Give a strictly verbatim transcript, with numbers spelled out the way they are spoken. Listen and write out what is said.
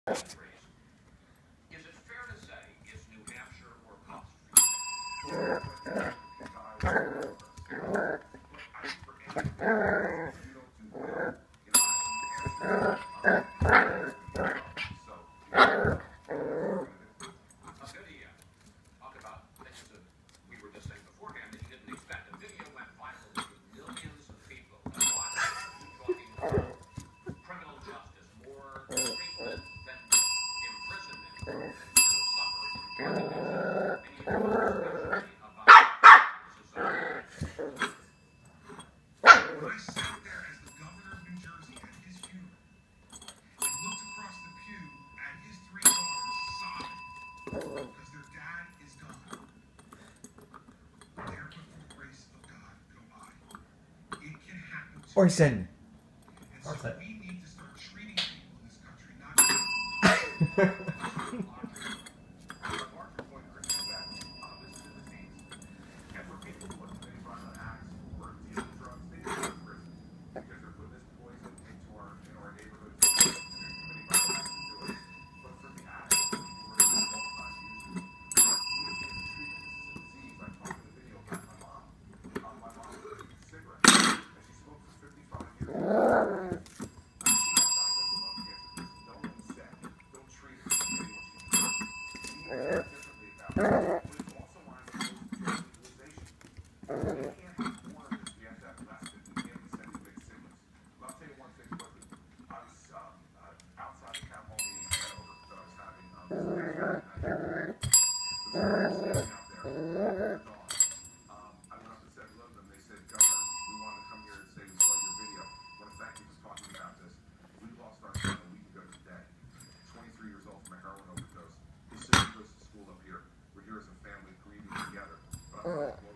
Is it fair to say it's New Hampshire or bust? A video. Talk about things that we were just saying beforehand that you didn't expect. A video went viral with millions of people watching, talking about criminal justice, more treatment than imprisonment that people suffer in Canada. And you talk especially about society. When I sat there as the governor of New Jersey at his funeral and looked across the pew at his three daughters sobbing because their dad is gone, there but for the grace of God go I. It can happen to Orson. you. And so Orson. we need to start treating people in this country not And for people who want to make violent acts or deal with drugs, they go to prison because they're putting this poison into our in our neighborhoods and they're committing violent acts to do it. But for the addicts, people who are long-time users, we need to get the treatment. This is a disease. I talked in the video about my mom. Um, my mom was addicted to cigarettes, and she smoked for fifty-five years. When she got diagnosed with lung cancer, no one said, don't treat her, she's getting what she needs. We need to think differently about it. But it's also why I'm opposed to drug legalization. We can't have more of this, we have to have less of it. We can't be sending big signals. But I'll tell you one thing quickly. I was um, uh, outside the town hall meeting in Hanover that I was having um, this past weekend. There was a girl standing out there with her dog. Um, I went up and said hello to them. They said, Governor, we wanted to come here and say we saw your video. I want to thank you for talking about this. We lost our son a week ago today. twenty-three years old from a heroin overdose. His sister goes to school up here. We're here as a family grieving together. But I'm